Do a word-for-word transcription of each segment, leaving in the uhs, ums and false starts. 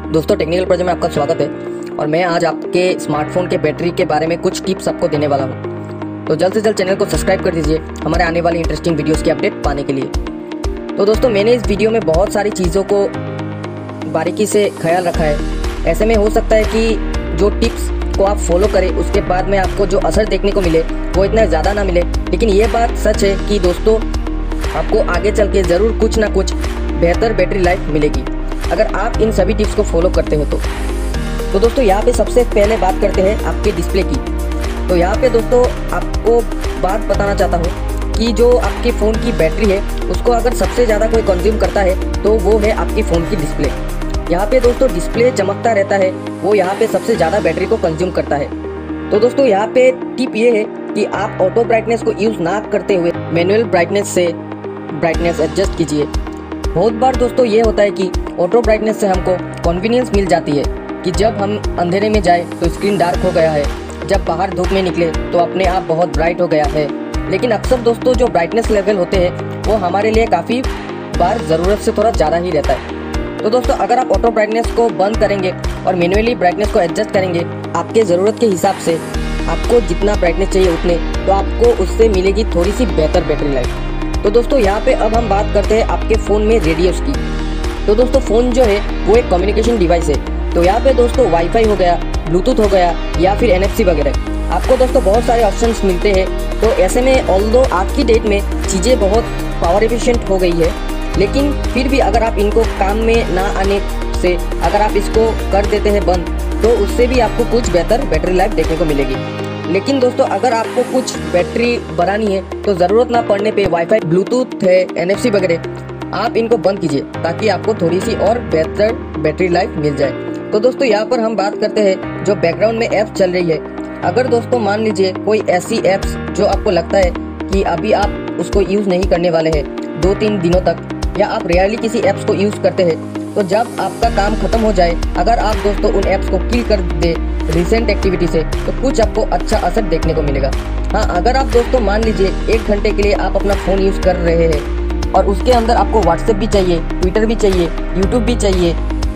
दोस्तों technical project में आपका स्वागत है और मैं आज आपके स्मार्टफोन के बैटरी के बारे में कुछ टिप्स आपको देने वाला हूं। तो जल्द से जल्द चैनल को सब्सक्राइब कर दीजिए हमारे आने वाली इंटरेस्टिंग वीडियोस की अपडेट पाने के लिए। तो दोस्तों मैंने इस वीडियो में बहुत सारी चीज़ों को बारीकी से ख्याल रखा है। ऐसे में हो सकता है कि जो टिप्स को आप फॉलो करें उसके बाद में आपको जो असर देखने को मिले वो इतना ज़्यादा ना मिले, लेकिन ये बात सच है कि दोस्तों आपको आगे चल के ज़रूर कुछ ना कुछ बेहतर बैटरी लाइफ मिलेगी अगर आप इन सभी टिप्स को फॉलो करते हो तो। तो दोस्तों यहाँ पे सबसे पहले बात करते हैं आपके डिस्प्ले की। तो यहाँ पे दोस्तों आपको बात बताना चाहता हूँ कि जो आपके फ़ोन की बैटरी है उसको अगर सबसे ज़्यादा कोई कंज्यूम करता है तो वो है आपकी फ़ोन की डिस्प्ले। यहाँ पे दोस्तों डिस्प्ले चमकता रहता है, वो यहाँ पे सबसे ज़्यादा बैटरी को कंज्यूम करता है। तो दोस्तों यहाँ पे टिप ये है कि आप ऑटो ब्राइटनेस को यूज़ ना करते हुए मैनुअल ब्राइटनेस से ब्राइटनेस एडजस्ट कीजिए। बहुत बार दोस्तों ये होता है कि ऑटो ब्राइटनेस से हमको कन्वीनियंस मिल जाती है कि जब हम अंधेरे में जाए तो स्क्रीन डार्क हो गया है, जब बाहर धूप में निकले तो अपने आप बहुत ब्राइट हो गया है। लेकिन अक्सर दोस्तों जो ब्राइटनेस लेवल होते हैं वो हमारे लिए काफ़ी बार ज़रूरत से थोड़ा ज़्यादा ही रहता है। तो दोस्तों अगर आप ऑटो ब्राइटनेस को बंद करेंगे और मैनुअली ब्राइटनेस को एडजस्ट करेंगे आपके ज़रूरत के हिसाब से, आपको जितना ब्राइटनेस चाहिए उतने, तो आपको उससे मिलेगी थोड़ी सी बेहतर बैटरी लाइफ। तो दोस्तों यहाँ पे अब हम बात करते हैं आपके फ़ोन में रेडियोस की। तो दोस्तों फ़ोन जो है वो एक कम्युनिकेशन डिवाइस है। तो यहाँ पे दोस्तों वाईफाई हो गया, ब्लूटूथ हो गया या फिर एन एफ सी वगैरह, आपको दोस्तों बहुत सारे ऑप्शंस मिलते हैं। तो ऐसे में ऑल्दो आज की डेट में चीज़ें बहुत पावर एफिशिएंट हो गई है, लेकिन फिर भी अगर आप इनको काम में ना आने से अगर आप इसको कर देते हैं बंद, तो उससे भी आपको कुछ बेहतर बैटरी लाइफ देखने को मिलेगी। लेकिन दोस्तों अगर आपको कुछ बैटरी बढ़ानी है तो ज़रूरत ना पड़ने पे वाईफाई, ब्लूटूथ है, एन एफ सी वगैरह आप इनको बंद कीजिए ताकि आपको थोड़ी सी और बेहतर बैटरी लाइफ मिल जाए। तो दोस्तों यहाँ पर हम बात करते हैं जो बैकग्राउंड में ऐप्स चल रही है। अगर दोस्तों मान लीजिए कोई ऐसी ऐप्स जो आपको लगता है कि अभी आप उसको यूज़ नहीं करने वाले हैं दो तीन दिनों तक, या आप रेयरली किसी ऐप्स को यूज़ करते हैं, तो जब आपका काम खत्म हो जाए अगर आप दोस्तों उन ऐप्स को किल कर दे रिसेंट एक्टिविटी से, तो कुछ आपको अच्छा असर देखने को मिलेगा। हाँ, अगर आप दोस्तों मान लीजिए एक घंटे के लिए आप अपना फ़ोन यूज़ कर रहे हैं और उसके अंदर आपको व्हाट्सएप भी चाहिए, ट्विटर भी चाहिए, यूट्यूब भी चाहिए,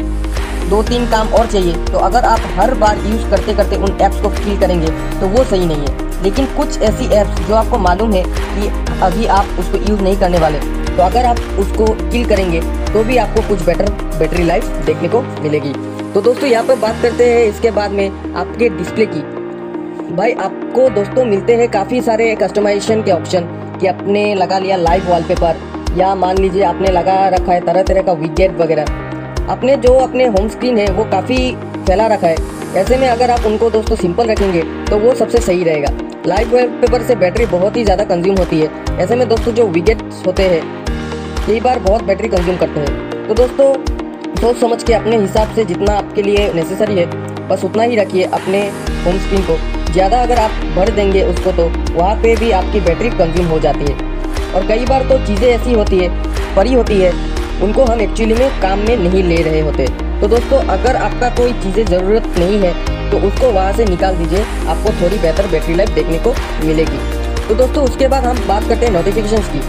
दो तीन काम और चाहिए, तो अगर आप हर बार यूज़ करते करते उन ऐप्स को किल करेंगे तो वो सही नहीं है। लेकिन कुछ ऐसी ऐप्स जो आपको मालूम है कि अभी आप उसको यूज़ नहीं करने वाले, तो अगर आप उसको किल करेंगे तो भी आपको कुछ बेटर बैटरी लाइफ देखने को मिलेगी। तो दोस्तों यहाँ पर बात करते हैं इसके बाद में आपके डिस्प्ले की। भाई आपको दोस्तों मिलते हैं काफ़ी सारे कस्टमाइजेशन के ऑप्शन कि आपने लगा लिया लाइव वॉलपेपर, या मान लीजिए आपने लगा रखा है तरह तरह का विजेट वगैरह। आपने जो अपने होम स्क्रीन है वो काफ़ी फैला रखा है। ऐसे में अगर आप उनको दोस्तों सिंपल रखेंगे तो वो सबसे सही रहेगा। लाइव वॉलपेपर से बैटरी बहुत ही ज़्यादा कंज्यूम होती है। ऐसे में दोस्तों जो विजेट्स होते हैं कई बार बहुत बैटरी कंज्यूम करते हैं। तो दोस्तों सोच समझ के अपने हिसाब से जितना आपके लिए नेसेसरी है बस उतना ही रखिए अपने होम स्क्रीन को। ज़्यादा अगर आप भर देंगे उसको तो वहाँ पे भी आपकी बैटरी कंज्यूम हो जाती है। और कई बार तो चीज़ें ऐसी होती है, पड़ी होती है, उनको हम एक्चुअली में काम में नहीं ले रहे होते। तो दोस्तों अगर आपका कोई चीज़ें ज़रूरत नहीं है तो उसको वहाँ से निकाल दीजिए, आपको थोड़ी बेहतर बैटरी लाइफ देखने को मिलेगी। तो दोस्तों उसके बाद हम बात करते हैं नोटिफिकेशंस की।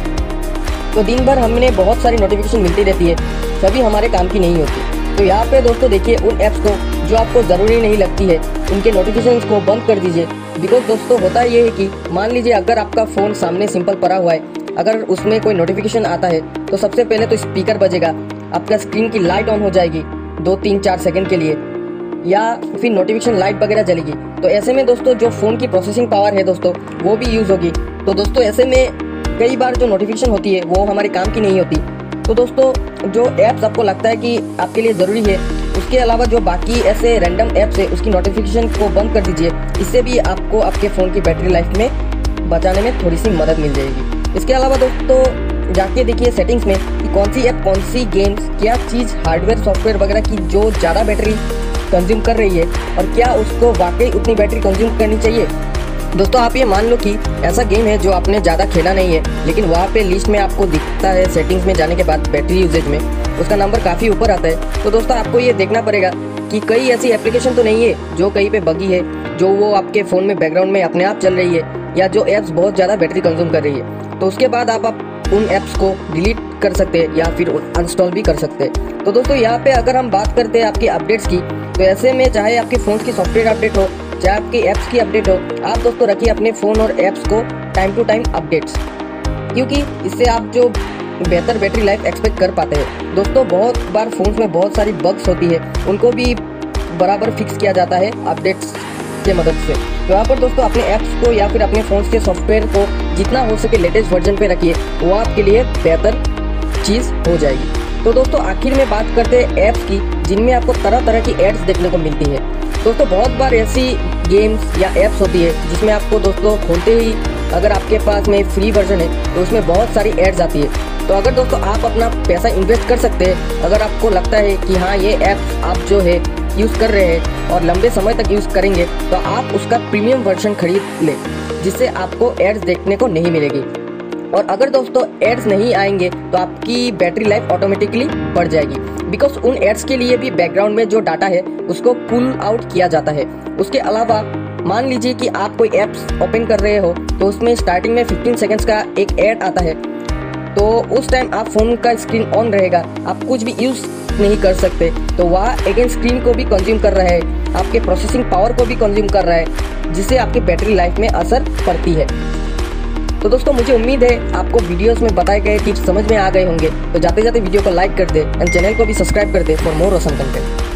तो दिन भर हमें बहुत सारी नोटिफिकेशन मिलती रहती है, सभी हमारे काम की नहीं होती। तो यहाँ पे दोस्तों देखिए उन ऐप्स को जो आपको ज़रूरी नहीं लगती है उनके नोटिफिकेशंस को बंद कर दीजिए। बिकॉज दोस्तों होता ये है कि मान लीजिए अगर आपका फ़ोन सामने सिंपल पड़ा हुआ है, अगर उसमें कोई नोटिफिकेशन आता है तो सबसे पहले तो स्पीकर बजेगा, आपका स्क्रीन की लाइट ऑन हो जाएगी दो तीन चार सेकंड के लिए, या फिर नोटिफिकेशन लाइट वगैरह जलेगी। तो ऐसे में दोस्तों जो फ़ोन की प्रोसेसिंग पावर है दोस्तों वो भी यूज़ होगी। तो दोस्तों ऐसे में कई बार जो नोटिफिकेशन होती है वो हमारे काम की नहीं होती। तो दोस्तों जो ऐप्स आपको लगता है कि आपके लिए ज़रूरी है, उसके अलावा जो बाकी ऐसे रैंडम ऐप्स है उसकी नोटिफिकेशन को बंद कर दीजिए। इससे भी आपको आपके फ़ोन की बैटरी लाइफ में बचाने में थोड़ी सी मदद मिल जाएगी। इसके अलावा दोस्तों जाके देखिए सेटिंग्स में कि कौन सी ऐप, कौन सी गेम्स, क्या चीज़ हार्डवेयर सॉफ्टवेयर वगैरह की जो ज़्यादा बैटरी कंज्यूम कर रही है और क्या उसको वाकई उतनी बैटरी कंज्यूम करनी चाहिए। दोस्तों आप ये मान लो कि ऐसा गेम है जो आपने ज़्यादा खेला नहीं है, लेकिन वहाँ पे लिस्ट में आपको दिखता है सेटिंग्स में जाने के बाद बैटरी यूजेज में उसका नंबर काफ़ी ऊपर आता है। तो दोस्तों आपको ये देखना पड़ेगा कि कई ऐसी एप्लीकेशन तो नहीं है जो कहीं पे बगी है, जो वो आपके फ़ोन में बैकग्राउंड में अपने आप चल रही है, या जो ऐप्स बहुत ज़्यादा बैटरी कंज्यूम कर रही है। तो उसके बाद आप, आप उन ऐप्स को डिलीट कर सकते हैं या फिर अनइंस्टॉल भी कर सकते हैं। तो दोस्तों यहाँ पे अगर हम बात करते हैं आपकी अपडेट्स की, तो ऐसे में चाहे आपके फ़ोन की सॉफ्टवेयर अपडेट हो, चाहे आपकी ऐप्स की अपडेट हो, आप दोस्तों रखिए अपने फ़ोन और ऐप्स को टाइम टू टाइम अपडेट्स, क्योंकि इससे आप जो बेहतर बैटरी लाइफ एक्सपेक्ट कर पाते हैं। दोस्तों बहुत बार फ़ोन में बहुत सारी बग्स होती है, उनको भी बराबर फिक्स किया जाता है अपडेट्स के मदद से। तो यहाँ पर दोस्तों अपने ऐप्स को या फिर अपने फ़ोन के सॉफ्टवेयर को जितना हो सके लेटेस्ट वर्जन पे रखिए, वो आपके लिए बेहतर चीज़ हो जाएगी। तो दोस्तों आखिर में बात करते हैं ऐप्स की, जिनमें आपको तरह तरह की एड्स देखने को मिलती है। दोस्तों बहुत बार ऐसी गेम्स या ऐप्स होती है जिसमें आपको दोस्तों खोलते ही अगर आपके पास में फ्री वर्जन है तो उसमें बहुत सारी एड्स आती है। तो अगर दोस्तों आप अपना पैसा इन्वेस्ट कर सकते हैं, अगर आपको लगता है कि हाँ ये ऐप्स आप जो है यूज़ कर रहे हैं और लंबे समय तक यूज़ करेंगे, तो आप उसका प्रीमियम वर्जन खरीद लें, जिससे आपको एड्स देखने को नहीं मिलेगी। और अगर दोस्तों एड्स नहीं आएंगे तो आपकी बैटरी लाइफ ऑटोमेटिकली बढ़ जाएगी, बिकॉज उन एड्स के लिए भी बैकग्राउंड में जो डाटा है उसको पुल आउट किया जाता है। उसके अलावा मान लीजिए कि आप कोई ऐप्स ओपन कर रहे हो तो उसमें स्टार्टिंग में पंद्रह सेकंड्स का एक ऐड आता है, तो उस टाइम आप फ़ोन का स्क्रीन ऑन रहेगा, आप कुछ भी यूज़ नहीं कर सकते, तो वह अगेन स्क्रीन को भी कंज्यूम कर रहा है, आपके प्रोसेसिंग पावर को भी कंज्यूम कर रहा है, जिससे आपकी बैटरी लाइफ में असर पड़ती है। तो दोस्तों मुझे उम्मीद है आपको वीडियोस में बताए गए टिप्स समझ में आ गए होंगे। तो जाते जाते वीडियो को लाइक कर दे एंड चैनल को भी सब्सक्राइब कर दे फॉर मोर ऑसम कंटेंट।